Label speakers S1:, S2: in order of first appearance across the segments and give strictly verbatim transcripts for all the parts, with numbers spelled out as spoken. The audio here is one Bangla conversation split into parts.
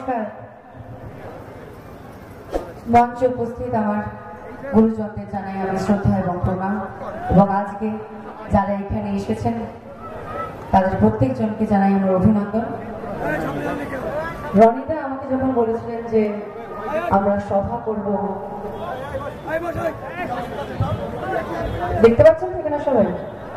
S1: নমস্কার। মঞ্চে উপস্থিত আমার গুরুজনদের জানাই আমি শ্রদ্ধা এবং প্রণাম, এবং আজকে যারা এখানে এসেছেন তাদের প্রত্যেকজনকে জানাই আমার অভিনন্দন। রনিদা আমাকে যখন বলেছিলেন যে আমরা সভা করব, দেখতে পাচ্ছেন তো এখানে সবাই,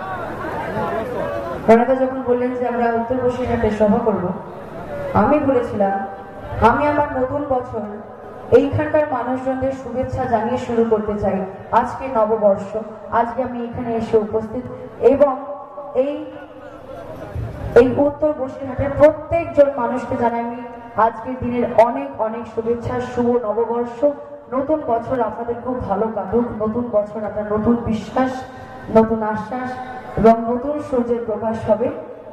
S1: রনিদা যখন বললেন যে আমরা উত্তর বসিরহাটে সভা করব, আমি বলেছিলাম আমি আমার নতুন বছর এইখানকার মানুষজনদের শুভেচ্ছা জানিয়ে শুরু করতে চাই। আজকে নববর্ষ, আজকে আমি এখানে এসে উপস্থিত এবং এই এই উত্তর বসিরহাটের প্রত্যেকজন মানুষকে জানাই আমি আজকের দিনের অনেক অনেক শুভেচ্ছা। শুভ নববর্ষ, নতুন বছর আপনাদের খুব ভালো কাটুক। নতুন বছর আপনার নতুন বিশ্বাস, নতুন আশ্বাস এবং নতুন সূর্যের প্রকাশ হবে।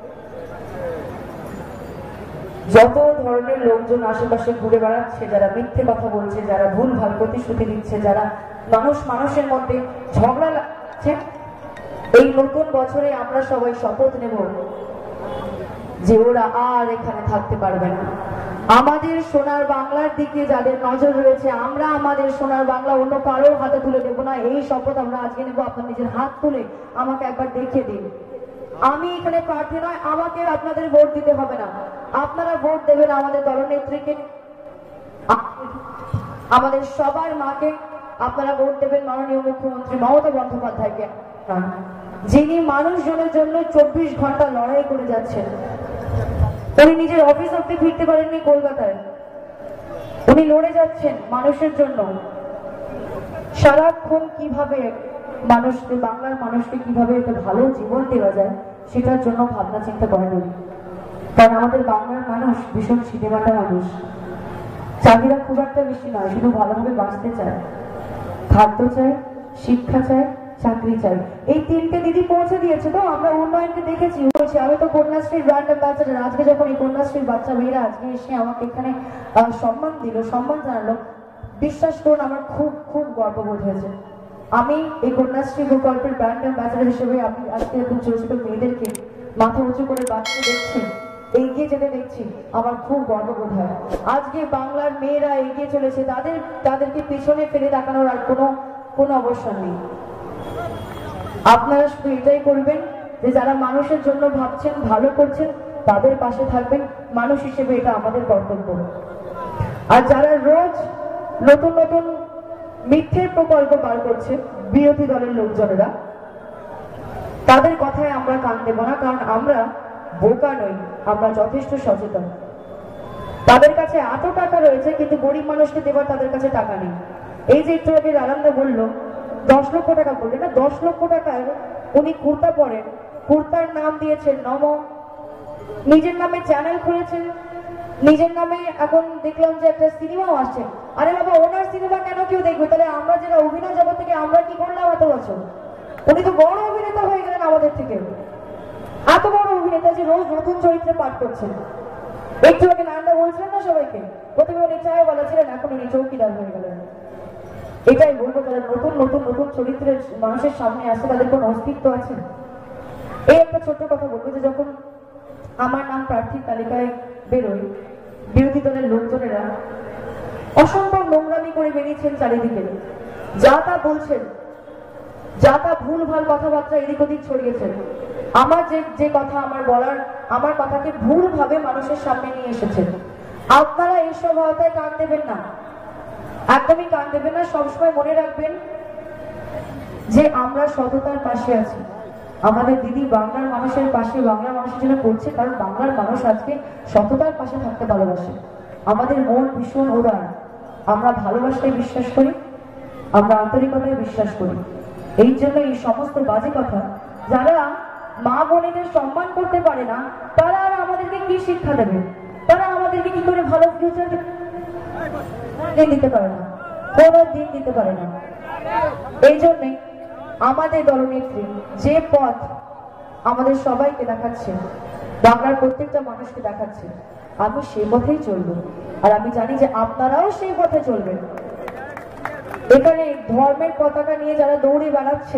S1: যত ধরনের লোকজন আশেপাশে ঘুরে বেড়াচ্ছে, যারা মিথ্যে কথা বলছে, যারা ভুল ভাল প্রতিশ্রুতি দিচ্ছে, যারা মানুষ মানুষের মধ্যে ঝগড়া লাগছে, এই নতুন বছরে আমরা সবাই শপথ নেব যে ওরা আর এখানে থাকতে পারবে না। আমাদের সোনার বাংলার দিকে যাদের নজর রয়েছে, আমরা আমাদের সোনার বাংলা অন্য কারোর হাতে তুলে দেবো না। এই শপথ আমরা আজকে নেব। আপনার নিজের হাত তুলে আমাকে একবার দেখিয়ে দিন। আমি এখানে প্রার্থী নয়, আমাকে আপনাদের ভোট দিতে হবে না। আপনারা ভোট দেবেন আমাদের দলনেত্রীকে, আমাদের সবার মাকে। আপনারা ভোট দেবেন মাননীয় মুখ্যমন্ত্রী মমতা বন্দ্যোপাধ্যায়কে, যিনি মানুষজনের জন্য চব্বিশ ঘন্টা লড়াই করে যাচ্ছেন। উনি নিজের অফিস অব্দি ফিরতে পারেননি কলকাতায়, উনি লড়ে যাচ্ছেন মানুষের জন্য। সারাক্ষণ কিভাবে মানুষকে, বাংলার মানুষকে কিভাবে একটা ভালো জীবন দেওয়া যায় সেটার জন্য ভাবনা চিন্তা করেন উনি। কারণ আমাদের বাংলার মানুষ ভীষণ সিনেমাটা মানুষ, চাহিদা খুব একটা বেশি নয়, শুধু ভালোভাবে বাঁচতে চায়, খাদ্য চায়, শিক্ষা চায়, চাকরি চাই। এই তিনটে দিদি পৌঁছে দিয়েছে। তো আমরা উন্নয়নকে দেখেছি, হয়েছে। আমি তো কন্যাশ্রীর ব্র্যান্ড অ্যাম্বাসেডর। আজকে যখন এই কন্যাশ্রীর বাচ্চা মেয়েরা আজকে এসে আমাকে এখানে সম্মান দিল, সম্মান জানালো, বিশ্বাস করুন আমার খুব খুব গর্ববোধ হয়েছে। আমি এই কন্যাশ্রী প্রকল্পের ব্র্যান্ড অ্যাম্বাসেডর হিসেবে আমি আজকে এরকম ছোট ছোট মেয়েদেরকে মাথা উঁচু করে বাচ্চা দেখছি, এগিয়ে যেতে দেখছি, আমার খুব গর্ববোধ হয়। আজকে বাংলার মেয়েরা এগিয়ে চলেছে, তাদের তাদেরকে পেছনে ফেলে দেখানোর আর কোনো কোনো অবসর নেই। আপনারা শুধু এটাই করবেন যে যারা মানুষের জন্য ভাবছেন, ভালো করছেন, তাদের পাশে থাকবেন। মানুষ হিসেবে এটা আমাদের কর্তব্য। আর যারা রোজ নতুন নতুন মিথ্যের প্রকল্প বার করছে বিরোধী দলের লোকজনেরা, তাদের কথায় আমরা কান দেব না। কারণ আমরা বোকা নই, আমরা যথেষ্ট সচেতন। তাদের কাছে এত টাকা রয়েছে কিন্তু গরিব মানুষকে দেবার তাদের কাছে টাকা নেই। এই যে একটু আগে আনন্দ বললো দশ লক্ষ টাকা বললেন না, দশ লক্ষ টাকার উনি কুর্তা পরেন, কুর্তার নাম দিয়েছেন নম, নিজের নামে চ্যানেল খুলেছেন, নিজের নামে এখন দেখলাম যে একটা সিনেমাও আসছে। আরে বাবা, ওনার সিনেমা কেন কেউ দেখবে? তাহলে আমরা যারা অভিনয় জগৎ থেকে আমরা কি করলাম এত বছর? উনি তো বড় অভিনেতা হয়ে গেলেন আমাদের থেকে, এত বড় অভিনেতা যে রোজ নতুন চরিত্রে পাঠ করছেন। একটু আগে নান্দা বলছিলেন না সবাইকে, প্রথমে উনি চায় বলা ছিলেন, এখন উনি চৌকিদার হয়ে গেলেন। এটাই বলবো, যারা নতুন নতুন নতুন চরিত্রের মানুষের সামনে আসে তাদের কোনো অস্তিত্ব আছে? এই একটা ছোট্ট কথা বলবো যে যখন আমার নাম প্রার্থীর তালিকায় বেরোয়, বিরোধী দলের লোকজনেরা অসম্ভব নোংরামি করে বেরিয়েছেন চারিদিকে, যা তা বলছেন, যা তা ভুল ভাল কথাবার্তা এদিক ওদিক ছড়িয়েছেন। আমার যে যে কথা আমার বলার, আমার কথাকে ভুল ভাবে মানুষের সামনে নিয়ে এসেছেন। আপনারা এইসব হওয়াতে কান দেবেন না, একদমই কান দেবেন না। সবসময় মনে রাখবেন যে আমরা সততার পাশে আছি। আমাদের দিদি বাংলার মানুষের পাশে, বাংলার মানুষের জন্য করছে, কারণ বাংলার মানুষ আজকে সততার পাশে থাকতে ভালোবাসে। আমাদের মন ভীষণ উদার, আমরা ভালোবাসায় বিশ্বাস করি, আমরা আন্তরিকতায় বিশ্বাস করি। এই জন্য এই সমস্ত বাজে কথা, যারা মা বোনেদের সম্মান করতে পারে না, তারা আর আমাদেরকে কি শিক্ষা দেবে? তারা আমাদেরকে কি করে ভালো ফিউচার দিন দিতে পারে না, কোনো দিন দিতে পারে না। এই জন্যে আমাদের দলনেত্রী যে পথ আমাদের সবাইকে দেখাচ্ছে, বাংলার প্রত্যেকটা মানুষকে দেখাচ্ছে, আমি সেই পথেই চলবো। আর আমি জানি যে আপনারাও সেই পথে চলবেন। এখানে ধর্মের পতাকা নিয়ে যারা দৌড়ে বেড়াচ্ছে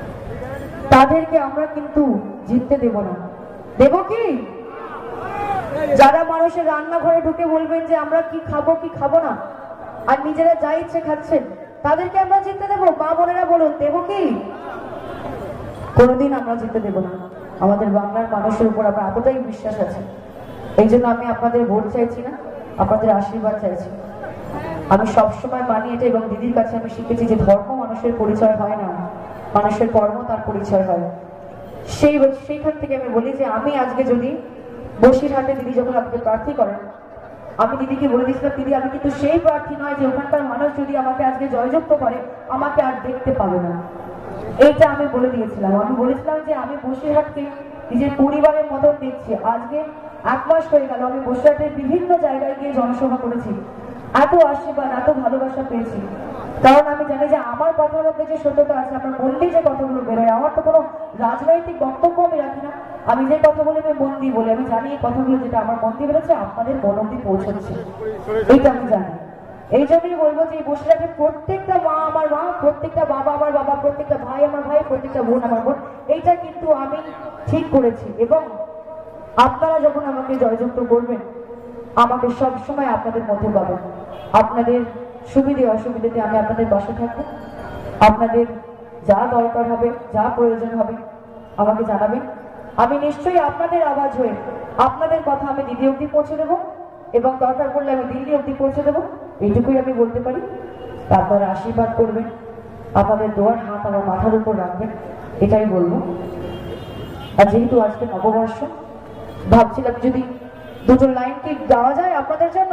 S1: তাদেরকে আমরা কিন্তু জিততে দেব না। দেব কি? যারা মানুষের রান্নাঘরে ঢুকে বলবেন যে আমরা কি খাবো কি খাবো না, আর নিজেরা যা ইচ্ছে খাচ্ছেন, তাদেরকে আমরা জিততে দেবো? মা বোনেরা বলুন, দেবো কি? কোনোদিন আমরা জিততে দেবো না। আমাদের বাংলার মানুষের উপর আমার এতটাই বিশ্বাস আছে, এই জন্য আমি আপনাদের ভোট চাইছি না, আপনাদের আশীর্বাদ চাইছি। আমি সবসময় মানি এটা, এবং দিদির কাছে আমি শিখেছি যে ধর্ম মানুষের পরিচয় হয় না, মানুষের কর্ম তার পরিচয় হয়। সেই সেইখান থেকে আমি বলি যে আমি আজকে যদি বসিরহাটে দিদি যখন আমাকে প্রার্থী করেন, আমি দিদিকে বলে দিয়েছিলাম, দিদি আমি কিন্তু সেই প্রার্থী নয় যে ওখানকার মানুষ যদি আমাকে আজকে জয়যুক্ত করে আমাকে আর দেখতে পাবে না। এইটা আমি বলে দিয়েছিলাম। আমি বলেছিলাম যে আমি বসিরহাটকে নিজের পরিবারের মতন দেখছি। আজকে এক মাস হয়ে গেল আমি বসিরহাটের বিভিন্ন জায়গায় গিয়ে জনসভা করেছি, এত আশীর্বাদ এত ভালোবাসা পেয়েছি। কারণ আমি জানি যে আমার কথার মধ্যে যে সত্যতা আছে, আমার মন দিয়ে যে কথাগুলো বেরোয়, আমার তো কোনো রাজনৈতিক বক্তব্য আমি রাখি না, আমি যে কথা বলি আমি মন দিয়ে বলি। আমি জানি এই কথাগুলো যেটা আমার মন দিয়ে বেরোচ্ছে আপনাদের মন অব্দি পৌঁছচ্ছে, এইটা আমি জানি। এই জন্যই বলবো যে বসিরহাটের প্রত্যেকটা মা আমার মা, প্রত্যেকটা বাবা আমার বাবা, প্রত্যেকটা ভাই আমার ভাই, প্রত্যেকটা বোন আমার বোন, এইটা কিন্তু আমি ঠিক করেছি। এবং আপনারা যখন আমাকে জয়যুক্ত করবেন, আমাকে সবসময় আপনাদের মধ্যে পাবেন। আপনাদের সুবিধে অসুবিধাতে আমি আপনাদের পাশে থাকবো। আপনাদের যা দরকার হবে, যা প্রয়োজন হবে আমাকে জানাবেন। আমি নিশ্চয়ই আপনাদের আওয়াজ হয়ে আপনাদের কথা আমি দিদি অবধি পৌঁছে দেবো, এবং দরকার পড়লে আমি দিল্লি অবধি পৌঁছে দেবো। এইটুকুই আমি বলতে পারি। আপনারা আশীর্বাদ করবেন, আপনাদের দোয়ার হাত আমার মাথার উপর রাখবেন, এটাই বলবো। আর যেহেতু আজকে নববর্ষ, ভাবছিলাম যদি দুটো লাইন কি গাওয়া যায় আপনাদের জন্য।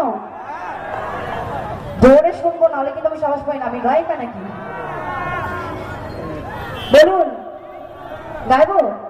S1: জোরে শুনবো, নাহলে কিন্তু আমি সাহস পাই না। আমি গায়িকা নাকি? বলুন, গাইবো?